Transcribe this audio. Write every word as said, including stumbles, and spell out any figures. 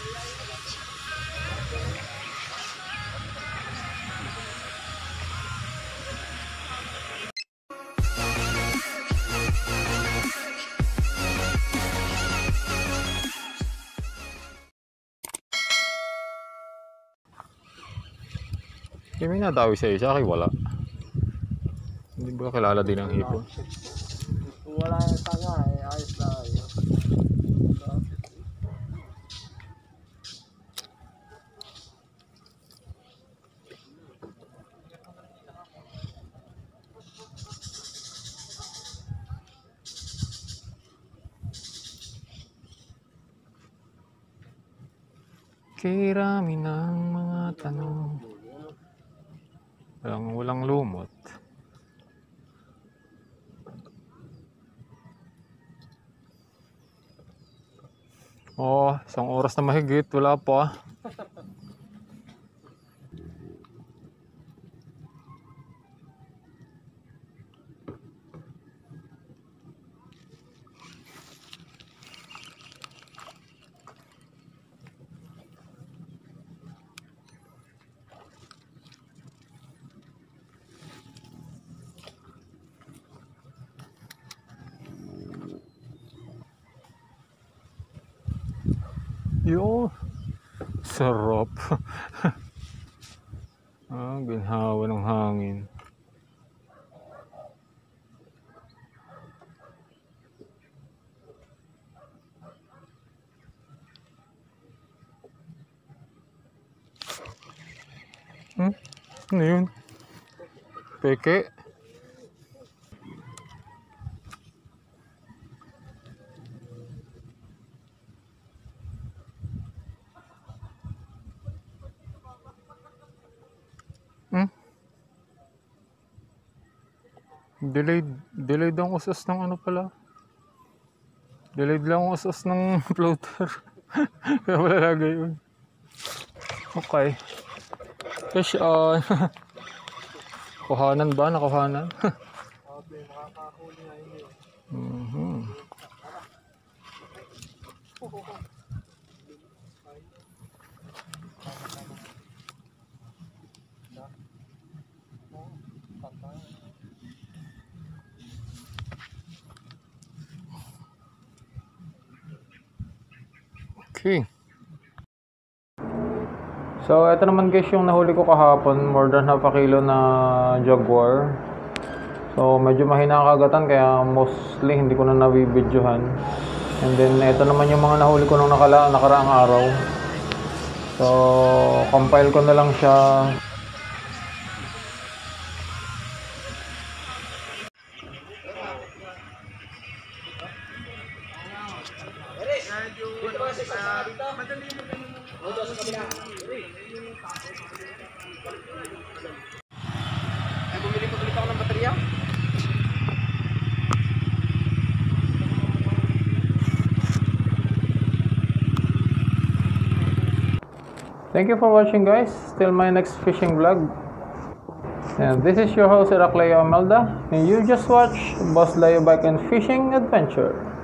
Hindi may nadawi sa isa, akin wala. Hindi ba kilala din ang hipon? Wala yung tanga eh, ayos na ayos. Kirami ng mga tanong. Walang, walang lumot. Oh, isang oras na mahigit, wala pa. Yo, sarap. Ah, ginhawa ng hangin. Hmm? Ano yun? Peke? Hmm? Delayed, delayed ang usas ng ano pala. Delayed lang ang usas ng floater. Kaya wala lagay yun. Okay. Fish on. Kuhanan ba? Nakuhanan? Okay, makakahuli na yun eh. Mm-hmm. Okay. So, ito naman guys yung nahuli ko kahapon. More than half a kilo na Jaguar. So, medyo mahina ang kagatan kaya mostly hindi ko na nabibidyohan. And then, ito naman yung mga nahuli ko nung nakala, nakaraang araw. So, compile ko na lang siya. Ay, bumili ko ulit ako ng baterya. Thank you for watching guys. Till my next fishing vlog. And this is your host Heracleo Amelda. And you just watch Boss Layo Bike and Fishing Adventure.